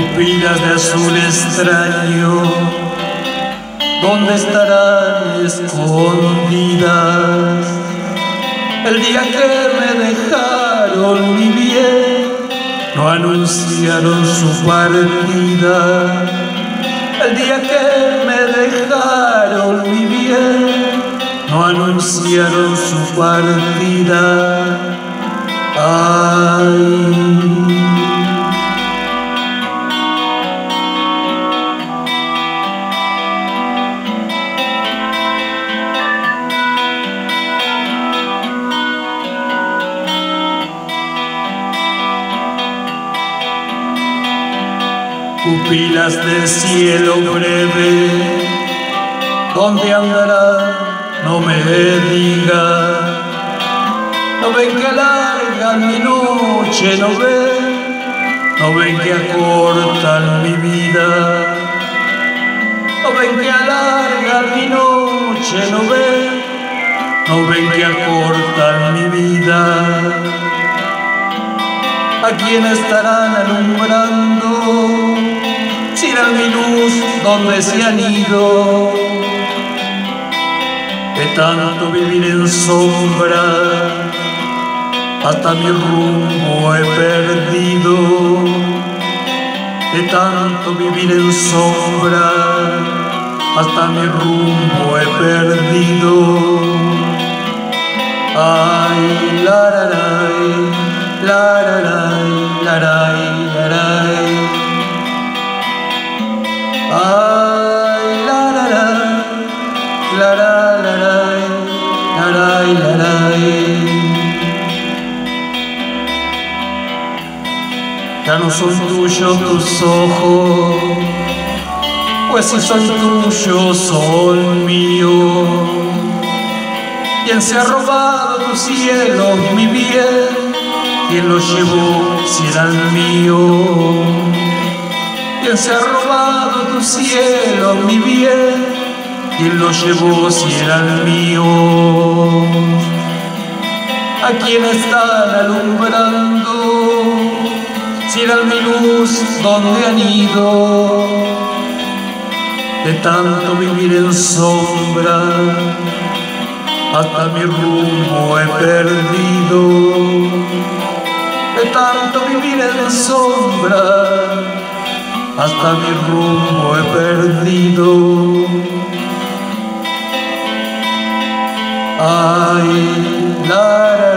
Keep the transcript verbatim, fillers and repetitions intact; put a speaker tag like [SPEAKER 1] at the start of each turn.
[SPEAKER 1] pupilas de azul extraño, ¿dónde estarán escondidas? El día que me dejaron mi bien, no anunciaron su partida. El día que me dejaron mi bien, no anunciaron su partida. Ay. Pupilas de cielo breve, ¿dónde andará? No me diga. No ven que alargan mi noche, no ven, no ven que acortan mi vida. No ven que alargan mi noche, no ven, no ven que acortan mi vida. ¿A quién estarán alumbrando? Si era mi luz, ¿dónde se han ido? De tanto vivir en sombra, hasta mi rumbo he perdido. De tanto vivir en sombra, hasta mi rumbo he perdido. Ay, la la la, la la la, la la la la. Ay, la la la, la la la la, la la la la. Ya no son tuyos tus ojos, pues si son tuyos son míos. ¿Quién se ha robado tu cielo, mi bien? ¿Quién los llevó si eran míos? ¿Quién se ha robado tu cielo, mi bien? ¿Quién los llevó si eran míos? ¿A quién están alumbrando? Si eran mi luz, ¿dónde han ido? De tanto vivir en sombra, hasta mi rumbo he perdido. De tanto vivir en sombra, hasta mi rumbo he perdido. Ay, la